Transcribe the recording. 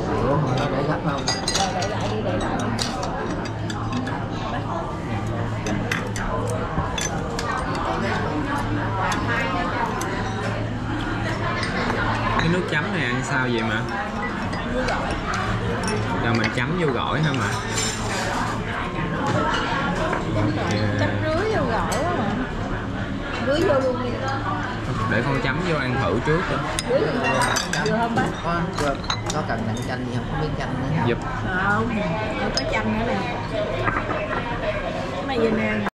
Ủa mà nó để gấp không? Rồi để lại đi, để lại. Cái nước chấm này ăn sao vậy mà? Như gọi. Rồi mình chấm vô gỏi hả mà? Chấm rưới vô gỏi đó mà. Rưới vô luôn đi. Để con chấm vô ăn thử trước cho. Rưới vô vừa không bác? Có cần nặng chanh gì không? Không biết chanh nữa. Giúp. Không, không có chanh nữa nè. Cái này về nè.